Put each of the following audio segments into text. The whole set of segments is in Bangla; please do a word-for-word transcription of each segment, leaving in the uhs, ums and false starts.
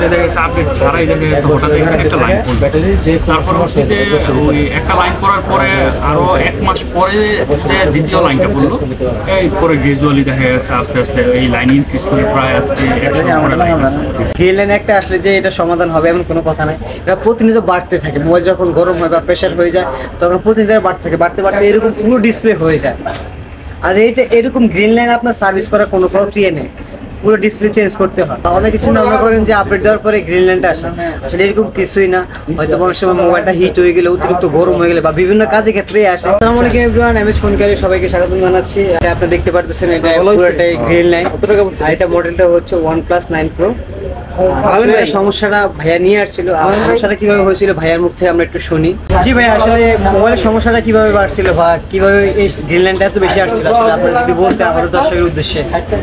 দেখা গেছে আপডেট ছাড়াই দেখা গেছে হঠাৎ এখানে একটা লাইন পড়বে, তার পরবর্তীতে ওই একটা লাইন পড়ার পরে আরো এক মাস পরে যে দ্বিতীয় লাইনটা পড়লো, এই পরে গ্রাজুয়ালি দেখা গেছে আস্তে আস্তে এই লাইন ইনক্রিজ করে প্রায় আজকে একশো পরে লাইন আছে। গ্রিন লাইন একটা আসলে যে এটা সমাধান হবে এমন কোনো কথা নাই, এটা প্রতিনিয়ত বাড়তে থাকে। মোবাইল যখন গরম হয় বা প্রেশার হয়ে যায় তখন প্রতিনিয়ত বাড়তে থাকে, বাড়তে বাড়তে এরকম পুরো ডিসপ্লে হয়ে যায়। আর এইটা এরকম গ্রিন লাইন আপনার সার্ভিস করার কোনো প্রক্রিয়া নেই, পুরো ডিসপ্লে চেঞ্জ করতে হয়। অনেক কিছু মনে করেন যে আপডেট দেওয়ার পরে গ্রিন লাইনটা আসে, আসলে এরকম কিছুই না। হয়তো অনেক সময় মোবাইলটা হিট হয়ে গেলে, অতিরিক্ত গরম হয়ে গেলে বা বিভিন্ন কাজে ক্ষেত্রেই আসে। আসসালামু আলাইকুম এভরিওয়ান, এমএস ফোনকারী সবাইকে স্বাগত জানাচ্ছি। আপনি দেখতে পারতেছেন এটা পুরোটাই গ্রিন লাইন। এটা মডেলটা হচ্ছে ওয়ানপ্লাস নাইন প্রো। সমস্যাটা ভাইয়া নিয়ে আসছিল, আর সমস্যাটা কিভাবে হয়েছিল ভাইয়ার মুখ থেকে আমরা একটু শুনি। জি ভাই, আসলে মোবাইলের সমস্যাটা কিভাবে বাড়ছিল বা কিভাবে এই গ্রিন লাইনটা এত বেশি আসছিল, আসলে আপনারা যদি বলতে আমাদের দর্শকের উদ্দেশ্যে।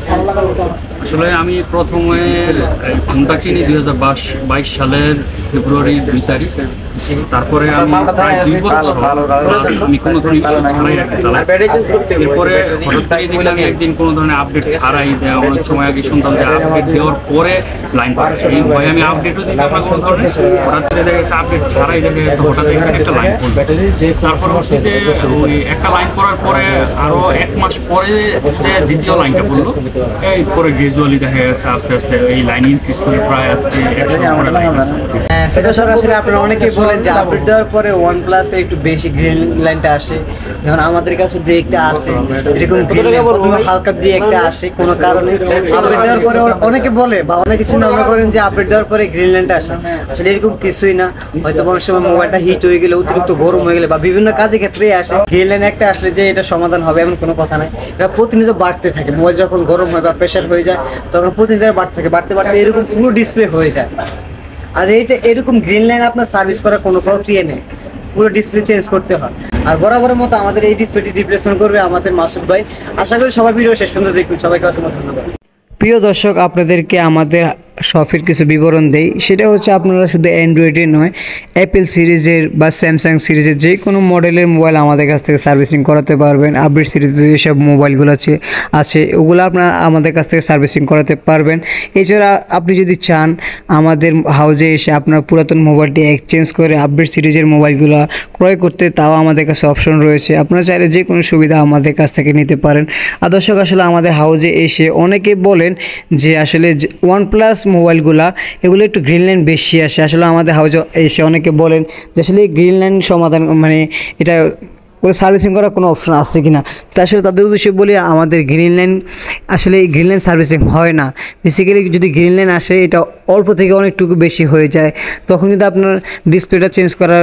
আসলে আমি প্রথমে ফোনটা কিনি দুই হাজার বাইশ সালের ফেব্রুয়ারি দুই তারিখ। তারপরে আমি প্রায় দুই বছর আমি কোনো ধরনের ইস্যু ছাড়াই রাখতে চালাই। এরপরে হঠাৎ করে দেখলাম একদিন কোনো ধরনের আপডেট ছাড়াই দেয়। অনেক সময় আগে শুনতাম যে আপডেট দেওয়ার পরে লাইন পাচ্ছে, এই ভয়ে আমি আপডেটও দিতাম না কোনো ধরনের। হঠাৎ করে দেখা গেছে আপডেট ছাড়াই দেখা গেছে হঠাৎ এখানে একটা লাইন পড়বে, তার পরবর্তীতে ওই একটা লাইন পড়ার পরে আরো এক মাস পরে যে দ্বিতীয় লাইনটা পড়লো, এই পরে গ্রাজুয়ালি দেখা গেছে আস্তে আস্তে এই লাইন ইনক্রিজ করে প্রায় আজকে একশো পরে লাইন আছে। হ্যাঁ, সেটা সব আসলে আপনারা অনেকেই বলেন যে আপডেট দেওয়ার পরে ওয়ানপ্লাসে একটু বেশি গ্রিন লাইনটা আসে। যেমন আমাদের কাছে যে একটা আসে এরকম গ্রিন লাইন হালকা দিয়ে একটা আসে কোনো কারণে। আপডেট দেওয়ার পরে অনেকে বলে বা অনেকে চিন্তা ভাবনা করেন যে আপডেট দেওয়ার পরে গ্রিন লাইনটা আসে, আসলে এরকম কিছুই না। হয়তো অনেক সময় মোবাইলটা হিট হয়ে গেলে, অতিরিক্ত গরম হয়ে গেলে বা বিভিন্ন কাজে ক্ষেত্রেই আসে। গ্রিন লাইন একটা আসলে যে এটা সমাধান হবে এমন কোনো কথা নাই, এটা প্রতিনিয়ত বাড়তে থাকে। মোবাইল যখন গরম হয় বা প্রেশার হয়ে যায় তখন প্রতিনিয়ত বাড়তে থাকে, বাড়তে বাড়তে এরকম পুরো ডিসপ্লে হয়ে যায়। আর এইটা এরকম গ্রিন লাইন আপনার সার্ভিস করার কোনো প্রক্রিয়া নেই, পুরো ডিসপ্লে চেঞ্জ করতে হয়। আর বরাবরের মতো আমাদের এই ডিসপ্লেটি রিপ্লেসমেন্ট করবে আমাদের মাসুদ ভাই। আশা করি সবাই ভিডিও শেষ পর্যন্ত দেখবেন। সবাইকে অসংখ্য ধন্যবাদ। প্রিয় দর্শক, আপনাদেরকে আমাদের শপের কিছু বিবরণ দেই। সেটা হচ্ছে আপনারা শুধু অ্যান্ড্রয়েডের নয়, অ্যাপেল সিরিজের বা স্যামসাং সিরিজের যে কোনো মডেলের মোবাইল আমাদের কাছ থেকে সার্ভিসিং করাতে পারবেন। আপডেট সিরিজের যেসব মোবাইলগুলো আছে আছে ওগুলো আপনারা আমাদের কাছ থেকে সার্ভিসিং করাতে পারবেন। এছাড়া আপনি যদি চান আমাদের হাউজে এসে আপনার পুরাতন মোবাইলটি এক্সচেঞ্জ করে আপডেট সিরিজের মোবাইলগুলো ক্রয় করতে, তাও আমাদের কাছে অপশন রয়েছে। আপনারা চাইলে যে কোনো সুবিধা আমাদের কাছ থেকে নিতে পারেন। আর দর্শক, আসলে আমাদের হাউজে এসে অনেকে বলেন যে আসলে ওয়ানপ্লাস মোবাইলগুলা এগুলো একটু গ্রিন লাইন বেশি আসে। আসলে আমাদের হাউজে এসে অনেকে বলেন যে আসলে গ্রিন লাইন সমাধান মানে এটা সার্ভিসিং করার কোনো অপশন আছে কিনা। তো আসলে তাদের উদ্দেশ্যে বলি, আমাদের গ্রিন লাইন আসলে এই গ্রিন লাইন সার্ভিসিং হয় না। বেসিক্যালি যদি গ্রিন লাইন আসে এটা অল্প থেকে অনেকটুকু বেশি হয়ে যায়, তখন যদি আপনার ডিসপ্লেটা চেঞ্জ করার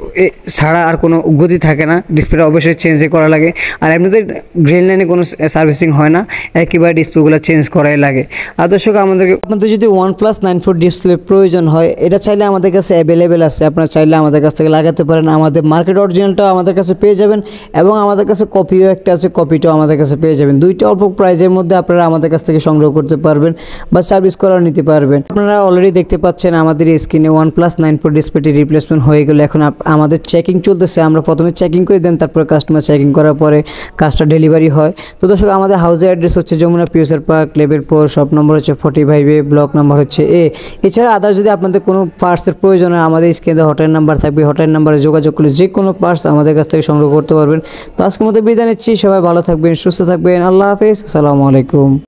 ছাড়া আর কোনো গতি থাকে না, ডিসপ্লেটা অবশ্যই চেঞ্জই করা লাগে। আর এমনিতে গ্রিন লাইনে কোনো সার্ভিসিং হয় না, একেবারে ডিসপ্লেগুলো চেঞ্জ করাই লাগে। আর দর্শক, আমাদের আপনাদের যদি ওয়ানপ্লাস নাইন ফোর ডিসপ্লে প্রয়োজন হয়, এটা চাইলে আমাদের কাছে অ্যাভেলেবেল আছে। আপনারা চাইলে আমাদের কাছ থেকে লাগাতে পারেন। আমাদের মার্কেট অরিজিনালটাও আমাদের কাছে পেয়ে যাবেন এবং আমাদের কাছে কপিও একটা আছে, কপিটাও আমাদের কাছে পেয়ে যাবেন। দুইটা অল্প প্রাইজের মধ্যে আপনারা আমাদের কাছ থেকে সংগ্রহ করতে পারবেন বা সার্ভিস করাও নিতে পারবেন। আপনারা অলরেডি দেখতে পাচ্ছেন আমাদের স্ক্রিনে ওয়ানপ্লাস নাইন ফোর ডিসপ্লেটি রিপ্লেসমেন্ট হয়ে গেল। এখন আমাদের চেকিং চলতেছে। আমরা প্রথমে চেকিং করে দেন, তারপরে কাস্টমার চেকিং করার পরে কাজটা ডেলিভারি হয়। তো দর্শক, আমাদের হাউসের অ্যাড্রেস হচ্ছে যমুনা পিওসের park, level four, shop number হচ্ছে forty five A, block number হচ্ছে এ। এছাড়া আদার যদি আপনাদের কোনো পার্টসের প্রয়োজন হয়, আমাদের স্ক্রিনে হটলাইন নাম্বার থাকবে, হটলাইন নাম্বারে যোগাযোগ করলে যে কোনো পার্টস আমাদের কাছ থেকে সংগ্রহ করতে পারবেন। তো আজকের মতো বিদায় নিচ্ছি। সবাই ভালো থাকবেন, সুস্থ থাকবেন। আল্লাহ হাফেজ, আসসালামু আলাইকুম।